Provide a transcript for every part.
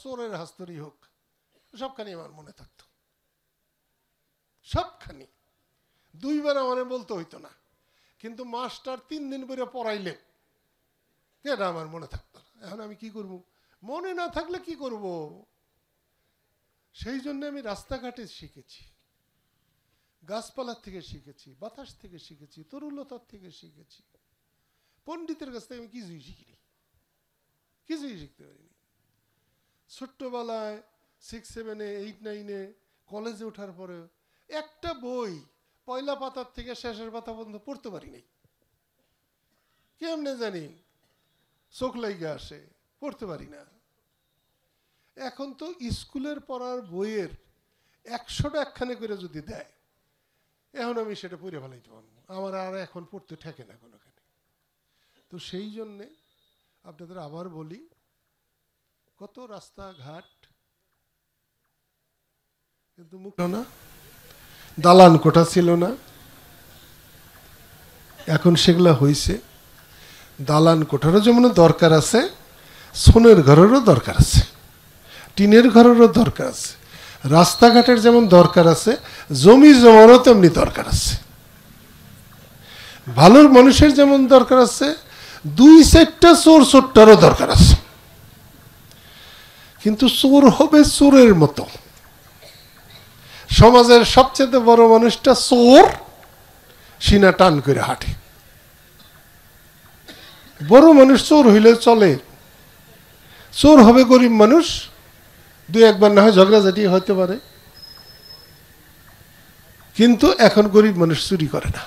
চোরের হাস্তরি হোক, সবখানি আমার মনে থাকতো, সবখানি। দুইবার আমার বলতে হইতো না, কিন্তু মাস্টার 3 দিন পরে পড়াইলে এটা আমার মনে থাকতো না। এখন আমি কি করব? মনে না থাকলে কি করব? সেই জন্য আমি রাস্তাঘাটে শিখেছি, গাছপালার থেকে শিখেছি, বাতাস থেকে শিখেছি, তরুলতার থেকে শিখেছি। পণ্ডিতের কাছ থেকে আমি কিছুই শিখিনি, কিছুই শিখতে পারিনি। ছোট্টবেলায় 6, 7, 8, 9 কলেজে ওঠার পরে একটা বই পয়লা পাতার থেকে শেষের পাতা পর্যন্ত পড়তে পারি নাই। কেমনে জানি চোখ লাইগা আসে, পড়তে পারি না। এখন তো স্কুলের পড়ার বইয়ের 100টা একখানে করে যদি দেয়, এখন আমি সেটা পড়ে ফেলাইতে পারবো, আমার আর এখন পড়তে ঠেকে না কোনোখানে। তো সেই জন্যে আপনাদের আবার বলি, কত রাস্তাঘাট কিন্তু মুক্ত না, দালান কোঠা ছিল না, এখন সেগুলা হয়েছে। দালান কোঠারও যেমন দরকার আছে, সোনের ঘরেরও দরকার আছে, টিনের ঘরেরও দরকার আছে, রাস্তাঘাটের যেমন দরকার আছে, জমি জমারও তেমনি দরকার আছে। ভালো মানুষের যেমন দরকার আছে, 2-4টা চোর চোরটারও দরকার আছে। কিন্তু চোর হবে চোরের মতো। সমাজের সবচেয়ে বড় মানুষটা চোর, সিনা টান করে হাঁটে। বড় মানুষ চোর হইলে চলে, চোর হবে গরিব মানুষ, 2-1বার না হয় ঝগড়াঝাটি হতে পারে, কিন্তু এখন গরিব মানুষ চুরি করে না।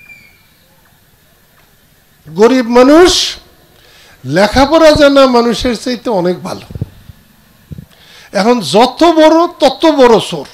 গরিব মানুষ লেখাপড়া জানা মানুষের চাইতে অনেক ভালো। এখন যত বড় তত বড় চোর।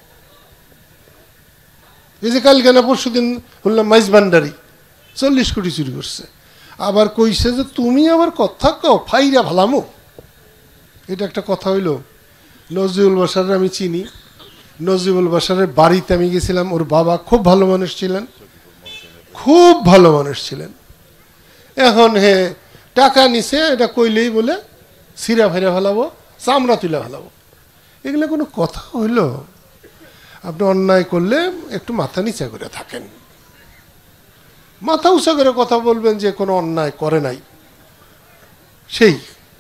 এই যে কালকে না পরশুদিন শুনলাম মাইজ ভান্ডারি 40 কোটি চুরি করছে, আবার কইছে যে তুমি আবার কথা কও ফাইরা ভালামো। এটা একটা কথা হইল। নজিবুল বাশারের আমি চিনি, নজিবুল বাশারের বাড়িতে আমি গেছিলাম। ওর বাবা খুব ভালো মানুষ ছিলেন, খুব ভালো মানুষ ছিলেন। এখন টাকা নিছে, এটা কইলেই বলে সিরা ফেরা ফেলাবো, চামড়া তুলে ফেলাবো। এগুলো কোনো কথা হইল? আপনি অন্যায় করলে একটু মাথা নিচা করে থাকেন, মাথা উঁচা করে কথা বলবেন যে কোনো অন্যায় করে নাই। সেই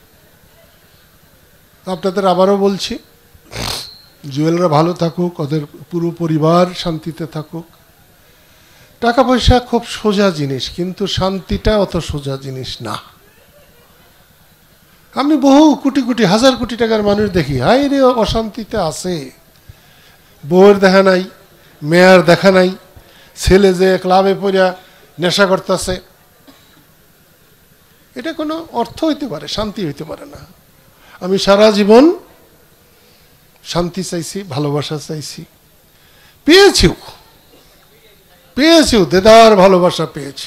আপনাদের আবারও বলছি, জুয়েলরা ভালো থাকুক, ওদের পুরো পরিবার শান্তিতে থাকুক। টাকা পয়সা খুব সোজা জিনিস, কিন্তু শান্তিটা অত সোজা জিনিস না। আমি বহু কোটি কোটি হাজার কোটি টাকার মানুষ দেখি, হাই রে অশান্তিতে আছে, বউয়ের দেখা নাই, মেয়ার দেখা নাই, ছেলে যে ক্লাবে পড়িয়া নেশা করতেছে। এটা কোনো অর্থ হইতে পারে, শান্তি হইতে পারে না। আমি সারা জীবন শান্তি চাইছি, ভালোবাসা চাইছি, পেয়েছিও, দেদার ভালোবাসা পেয়েছি।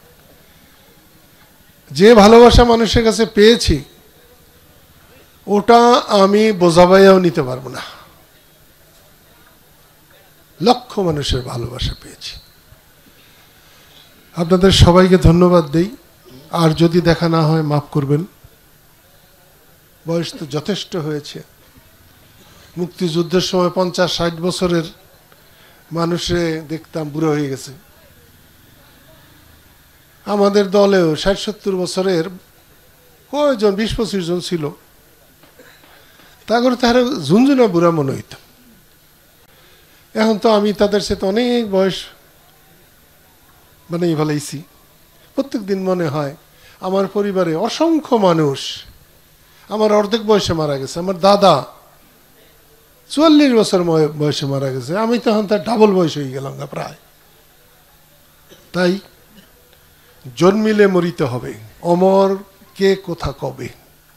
যে ভালোবাসা মানুষের কাছে পেয়েছি, ওটা আমি বোঝাবাইয়াও নিতে পারবো না। লক্ষ মানুষের ভালোবাসা পেয়েছি। আপনাদের সবাইকে ধন্যবাদ দেই। আর যদি দেখা না হয় মাফ করবেন, বয়স তো যথেষ্ট হয়েছে। মুক্তিযুদ্ধের সময় 50-60 বছরের মানুষে দেখতাম বুড়ো হয়ে গেছে। আমাদের দলেও 60-70 বছরের কয়জন, 20-25 জন ছিল। তা করে তারা ঝুনঝুনা বুড়া মনে হইত। এখন তো আমি তাদের সাথে অনেক বয়স বানিয়ে ফেলাইছি। প্রত্যেক দিন মনে হয় আমার পরিবারে অসংখ্য মানুষ আমার অর্ধেক বয়সে মারা গেছে। আমার দাদা 44 বছর বয়সে মারা গেছে, আমি তখন তার ডাবল বয়স হয়ে গেলাম প্রায়। তাই জন্মিলে মরিতে হবে, অমর কে কোথা কবে।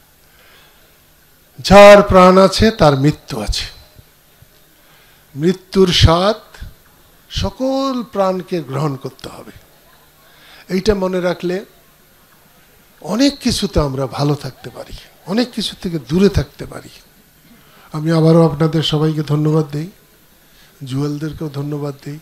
যার প্রাণ আছে তার মৃত্যু আছে। মৃত্যুর স্বাদ সকল প্রাণকে গ্রহণ করতে হবে। এইটা মনে রাখলে অনেক কিছুতে আমরা ভালো থাকতে পারি, অনেক কিছু থেকে দূরে থাকতে পারি। আমি আবারও আপনাদের সবাইকে ধন্যবাদ দিই, জুয়েলদেরকেও ধন্যবাদ দিই।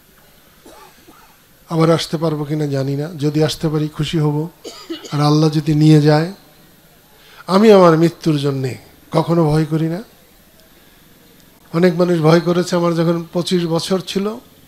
আবার আসতে পারবো কিনা জানি না, যদি আসতে পারি খুশি হব। আর আল্লাহ যদি নিয়ে যায়, আমি আমার মৃত্যুর জন্যে কখনো ভয় করি না। অনেক মানুষ ভয় করেছে আমার যখন 25 বছর ছিল,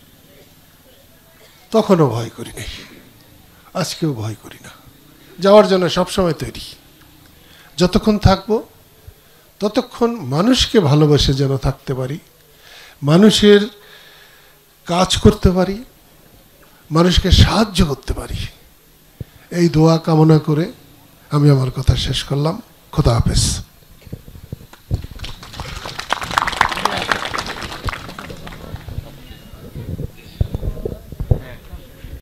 তখনও ভয় করি নাই, আজকেও ভয় করি না। যাওয়ার জন্য সবসময় তৈরি। যতক্ষণ থাকবো ততক্ষণ মানুষকে ভালোবেসে যেন থাকতে পারি, মানুষের কাজ করতে পারি, মানুষকে সাহায্য করতে পারি, এই দোয়া কামনা করে আমি আমার কথা শেষ করলাম। খোদা হাফেজ।